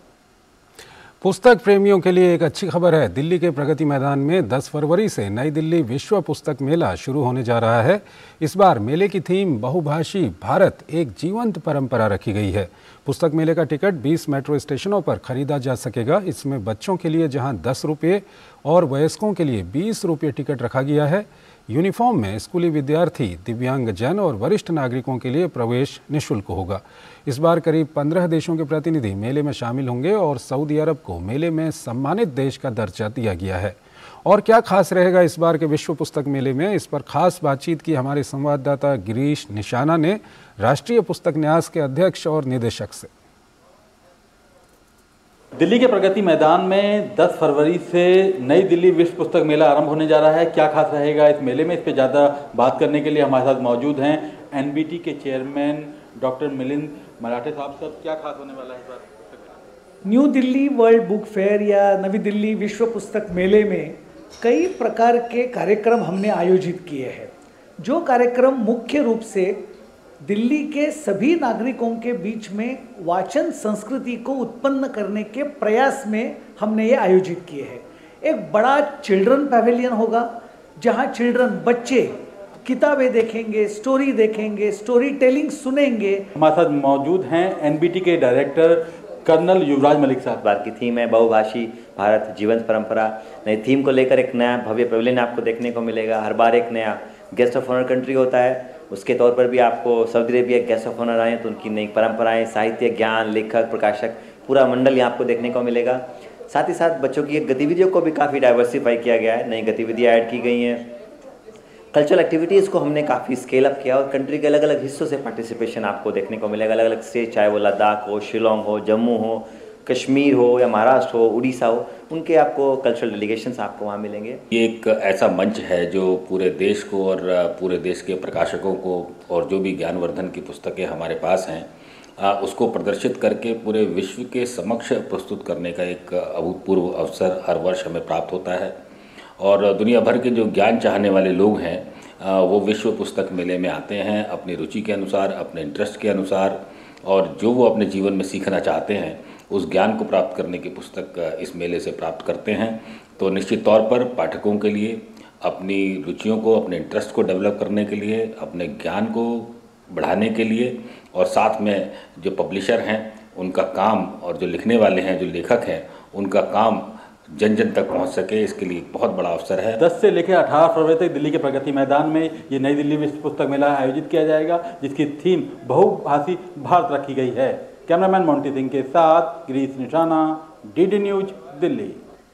पुस्तक प्रेमियों के लिए एक अच्छी खबर है। दिल्ली के प्रगति मैदान में दस फरवरी से नई दिल्ली विश्व पुस्तक मेला शुरू होने जा रहा है। इस बार मेले की थीम बहुभाषी भारत, एक जीवंत परंपरा रखी गई है। पुस्तक मेले का टिकट बीस मेट्रो स्टेशनों पर खरीदा जा सकेगा। इसमें बच्चों के लिए जहां दस रुपये और वयस्कों के लिए बीस रुपये टिकट रखा गया है। यूनिफॉर्म में स्कूली विद्यार्थी, दिव्यांगजन और वरिष्ठ नागरिकों के लिए प्रवेश निःशुल्क होगा। इस बार करीब पंद्रह देशों के प्रतिनिधि मेले में शामिल होंगे और सऊदी अरब को मेले में सम्मानित देश का दर्जा दिया गया है। और क्या खास रहेगा इस बार के विश्व पुस्तक मेले में, इस पर खास बातचीत की हमारे संवाददाता गिरीश निशाना ने राष्ट्रीय पुस्तक न्यास के अध्यक्ष और निदेशक से। दिल्ली के प्रगति मैदान में दस फरवरी से नई दिल्ली विश्व पुस्तक मेला आरंभ होने जा रहा है। क्या खास रहेगा इस मेले में, इस पे ज़्यादा बात करने के लिए हमारे साथ मौजूद हैं एनबीटी के चेयरमैन डॉक्टर मिलिंद मराठे साहब। सब क्या खास होने वाला है इस बार? New Delhi world book fair या नवी दिल्ली विश्व पुस्तक मेले में कई प्रकार के कार्यक्रम हमने आयोजित किए हैं। जो कार्यक्रम मुख्य रूप से दिल्ली के सभी नागरिकों के बीच में वाचन संस्कृति को उत्पन्न करने के प्रयास में हमने ये आयोजित किए हैं। एक बड़ा चिल्ड्रन पैवेलियन होगा जहां चिल्ड्रन, बच्चे किताबें देखेंगे, स्टोरी देखेंगे, स्टोरी टेलिंग सुनेंगे। हमारे साथ मौजूद हैं एनबीटी के डायरेक्टर कर्नल युवराज मलिक साहब। बार की थीम है बहुभाषी भारत जीवंत परंपरा। नई थीम को लेकर एक नया भव्य पैवेलियन आपको देखने को मिलेगा। हर बार एक नया गेस्ट ऑफ ऑनर कंट्री होता है, उसके तौर पर भी आपको Saudi Arabia guest of honour आए तो उनकी नई परंपराएं, साहित्य, ज्ञान, लेखक, प्रकाशक, पूरा मंडल यहाँ आपको देखने को मिलेगा। साथ ही साथ बच्चों की गतिविधियों को भी काफ़ी डाइवर्सिफाई किया गया है, नई गतिविधियाँ ऐड की गई हैं। कल्चरल एक्टिविटीज़ को हमने काफ़ी स्केल अप किया और कंट्री के अलग अलग हिस्सों से पार्टिसिपेशन आपको देखने को मिलेगा। अलग अलग स्टेट, चाहे वो लद्दाख हो, शिलोंग हो, जम्मू हो, कश्मीर हो या महाराष्ट्र हो, उड़ीसा हो, उनके आपको कल्चरल डेलीगेशंस आपको वहाँ मिलेंगे। ये एक ऐसा मंच है जो पूरे देश को और पूरे देश के प्रकाशकों को और जो भी ज्ञानवर्धन की पुस्तकें हमारे पास हैं उसको प्रदर्शित करके पूरे विश्व के समक्ष प्रस्तुत करने का एक अभूतपूर्व अवसर हर वर्ष हमें प्राप्त होता है। और दुनिया भर के जो ज्ञान चाहने वाले लोग हैं वो विश्व पुस्तक मेले में आते हैं अपनी रुचि के अनुसार, अपने इंटरेस्ट के अनुसार, और जो वो अपने जीवन में सीखना चाहते हैं उस ज्ञान को प्राप्त करने की पुस्तक इस मेले से प्राप्त करते हैं। तो निश्चित तौर पर पाठकों के लिए अपनी रुचियों को, अपने इंटरेस्ट को डेवलप करने के लिए, अपने ज्ञान को बढ़ाने के लिए, और साथ में जो पब्लिशर हैं उनका काम और जो लिखने वाले हैं, जो लेखक हैं, उनका काम जन जन तक पहुंच सके, इसके लिए बहुत बड़ा अवसर है। दस से लेकर अठारह फरवरी तक दिल्ली के प्रगति मैदान में ये नई दिल्ली विश्व पुस्तक मेला आयोजित किया जाएगा, जिसकी थीम बहुभाषी भारत रखी गई है। कैमरामैन मोंटी सिंह के साथ गिरीश निशाना, डीडी न्यूज, दिल्ली।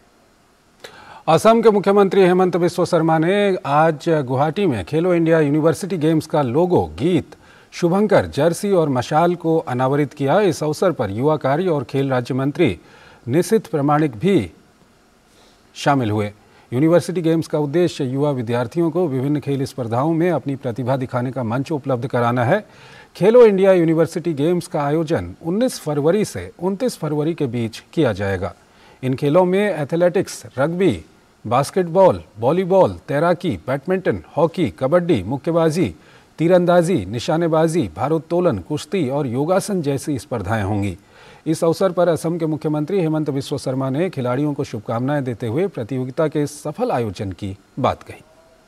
असम के मुख्यमंत्री हेमंत बिस्वा शर्मा ने आज गुवाहाटी में खेलो इंडिया यूनिवर्सिटी गेम्स का लोगो, गीत, शुभंकर, जर्सी और मशाल को अनावरित किया। इस अवसर पर युवा कार्य और खेल राज्य मंत्री निशित प्रामाणिक भी शामिल हुए। यूनिवर्सिटी गेम्स का उद्देश्य युवा विद्यार्थियों को विभिन्न खेल स्पर्धाओं में अपनी प्रतिभा दिखाने का मंच उपलब्ध कराना है। खेलो इंडिया यूनिवर्सिटी गेम्स का आयोजन उन्नीस फरवरी से उनतीस फरवरी के बीच किया जाएगा। इन खेलों में एथलेटिक्स, रग्बी, बास्केटबॉल, वॉलीबॉल, तैराकी, बैडमिंटन, हॉकी, कबड्डी, मुक्केबाजी, तीरंदाजी, निशानेबाजी, भारोत्तोलन, कुश्ती और योगासन जैसी स्पर्धाएं होंगी। इस अवसर पर असम के मुख्यमंत्री हेमंत बिस्वा शर्मा ने खिलाड़ियों को शुभकामनाएं देते हुए प्रतियोगिता के सफल आयोजन की बात कही।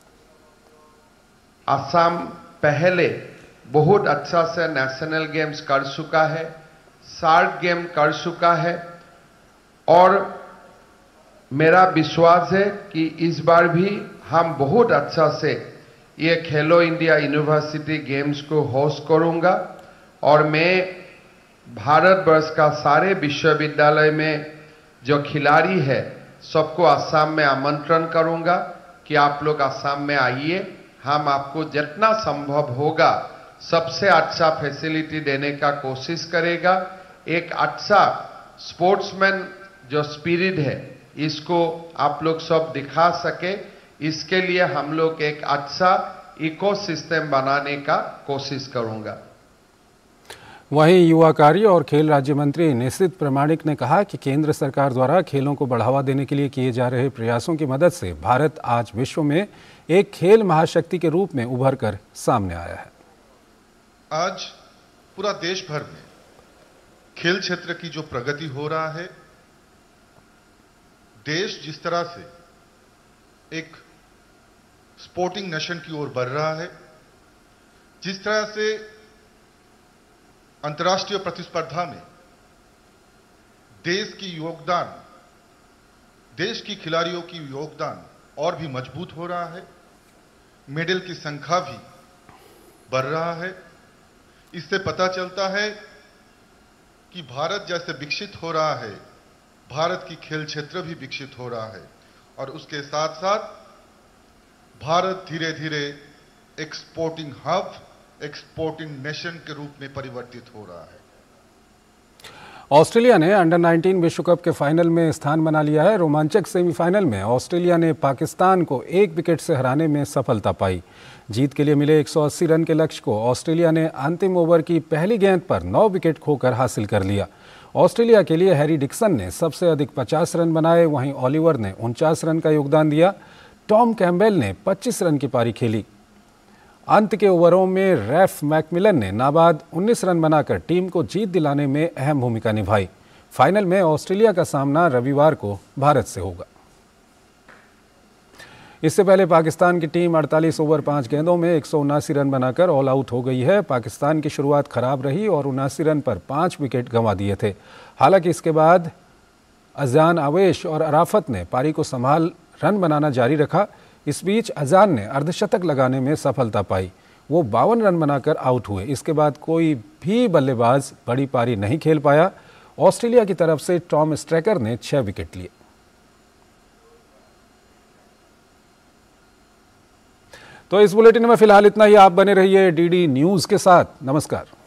असम पहले बहुत अच्छा से नेशनल गेम्स कर चुका है, सार्क गेम कर चुका है, और मेरा विश्वास है कि इस बार भी हम बहुत अच्छा से ये खेलो इंडिया यूनिवर्सिटी गेम्स को होस्ट करूंगा। और मैं भारतवर्ष का सारे विश्वविद्यालय में जो खिलाड़ी है सबको असम में आमंत्रण करूंगा कि आप लोग असम में आइए, हम आपको जितना संभव होगा सबसे अच्छा फैसिलिटी देने का कोशिश करेगा। एक अच्छा स्पोर्ट्समैन जो स्पिरिट है इसको आप लोग सब दिखा सके, इसके लिए हम लोग एक अच्छा इकोसिस्टम बनाने का कोशिश करूंगा। वहीं युवा कार्य और खेल राज्य मंत्री निशित प्रामाणिक ने कहा कि केंद्र सरकार द्वारा खेलों को बढ़ावा देने के लिए किए जा रहे प्रयासों की मदद से भारत आज विश्व में एक खेल महाशक्ति के रूप में उभर कर सामने आया है। आज पूरा देश भर में खेल क्षेत्र की जो प्रगति हो रहा है, देश जिस तरह से एक स्पोर्टिंग नेशन की ओर बढ़ रहा है, जिस तरह से अंतर्राष्ट्रीय प्रतिस्पर्धा में देश की योगदान देश की खिलाड़ियों की योगदान और भी मजबूत हो रहा है, मेडल की संख्या भी बढ़ रहा है। इससे पता चलता है कि भारत जैसे विकसित हो रहा है, भारत की खेल क्षेत्र भी विकसित हो रहा है और उसके साथ साथ भारत धीरे धीरे एक्सपोर्टिंग हब, एक्सपोर्टिंग नेशन के रूप में परिवर्तित हो रहा है। ऑस्ट्रेलिया ने अंडर नाइनटीन विश्व कप के फाइनल में स्थान बना लिया है। रोमांचक सेमीफाइनल में ऑस्ट्रेलिया ने पाकिस्तान को एक विकेट से हराने में सफलता पाई। जीत के लिए मिले एक सौ अस्सी रन के लक्ष्य को ऑस्ट्रेलिया ने अंतिम ओवर की पहली गेंद पर नौ विकेट खोकर हासिल कर लिया। ऑस्ट्रेलिया के लिए हैरी डिक्सन ने सबसे अधिक पचास रन बनाए, वहीं ओलिवर ने उनचास रन का योगदान दिया। टॉम कैम्पबेल ने पच्चीस रन की पारी खेली। अंत के ओवरों में रैफ मैकमिलन ने नाबाद उन्नीस रन बनाकर टीम को जीत दिलाने में अहम भूमिका निभाई। फाइनल में ऑस्ट्रेलिया का सामना रविवार को भारत से होगा। इससे पहले पाकिस्तान की टीम अड़तालीस ओवर पाँच गेंदों में एक सौ उनासी रन बनाकर ऑल आउट हो गई है। पाकिस्तान की शुरुआत खराब रही और उनासी रन पर पाँच विकेट गंवा दिए थे। हालांकि इसके बाद अजान आवेश और अराफत ने पारी को संभाल रन बनाना जारी रखा। इस बीच अजान ने अर्धशतक लगाने में सफलता पाई। वो बावन रन बनाकर आउट हुए। इसके बाद कोई भी बल्लेबाज बड़ी पारी नहीं खेल पाया। ऑस्ट्रेलिया की तरफ से टॉम स्ट्रैकर ने छह विकेट लिए। तो इस बुलेटिन में फिलहाल इतना ही। आप बने रहिए डीडी न्यूज़ के साथ। नमस्कार।